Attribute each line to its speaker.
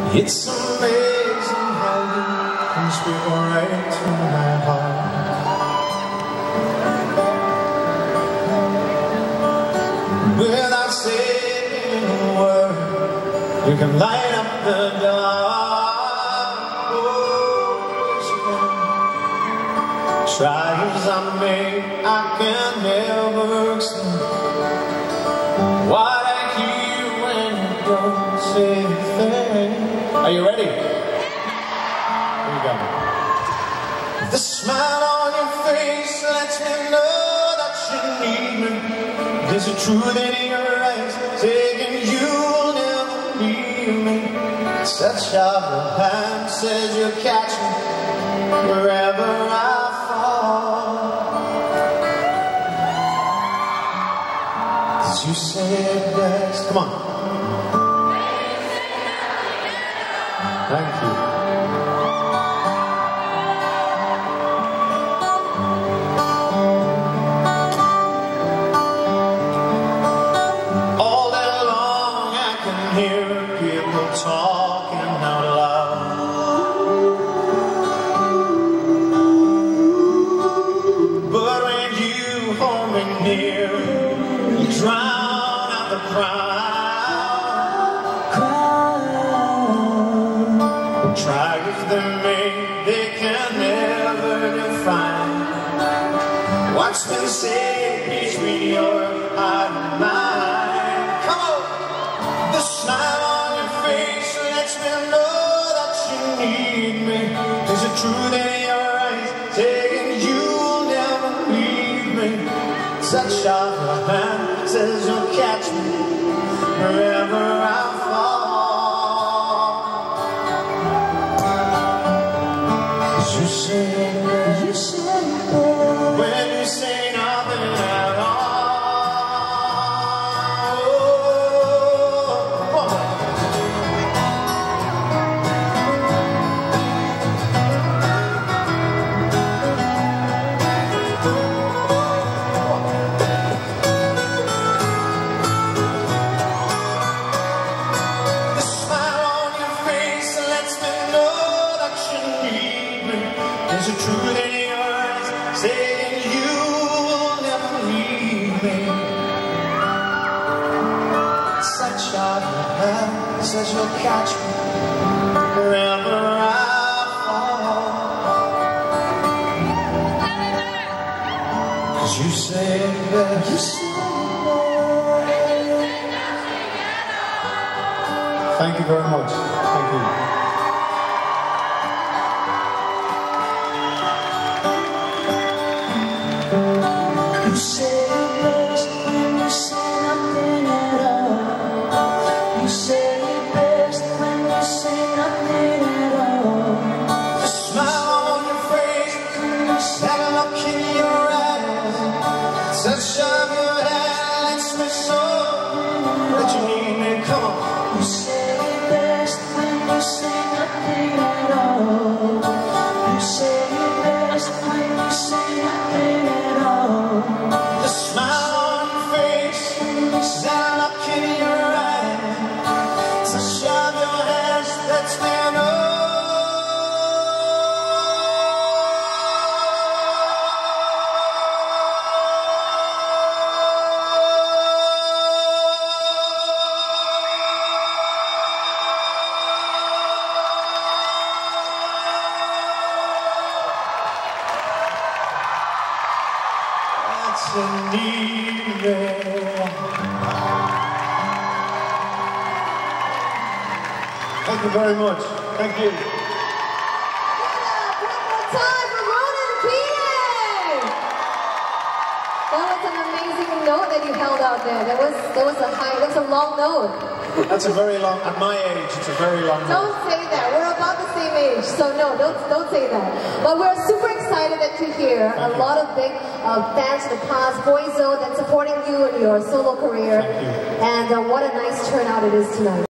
Speaker 1: It's amazing how you can speak right to my heart. Without saying a word, you can light up the dark. Oh, yes you can. Try as I may, I can never explain what I hear when you don't say a thing. Are you ready? Here we go. The smile on your face lets me know that you need me. There's a truth in your eyes saying you'll never leave me. Touch of your hand says you'll catch me wherever I fall. 'Cause you said yes. Come on. Thank you. All day long I can hear people talking out loud. But when you hold me near, you drown out the crowd. Try as they may, they can never define what's been said between your heart and mine. Come on! The smile on your face lets me know that you need me. There's a truth in your eyes saying you'll never leave me. Touch of your hand says you'll catch me wherever I fall. You say when you say nothing at all. Oh, the smile on your face lets me know that you need me. There's a truth in your eyes saying you'll never leave me. Such a hand says you'll catch me wherever I fall. 'Cause you say that you say Thank you very much. Thank you. You say it best when you say nothing at all. You say it best when you say nothing at all. The smile on your face, that look in your eyes, touch of your hand lets me know that you need me. Come on. You say it best when you say nothing at all. You say it best when you say nothing at all. The smile on your face, that look in your eyes, touch of your hands lets me know. Thank you very much. Thank you.
Speaker 2: One more time for Ronan Keating! That was an amazing note that you held out there. That was a long note.
Speaker 1: That's a very long, at my age, it's a very long note.
Speaker 2: Don't say that. We're about the same age, so no, don't say that. But we're super excited that you're here.
Speaker 1: Thank
Speaker 2: a
Speaker 1: you.
Speaker 2: lot of big fans in the past, Boys Zone, that's supporting you in your solo career.
Speaker 1: Thank you.
Speaker 2: And what a nice turnout it is tonight.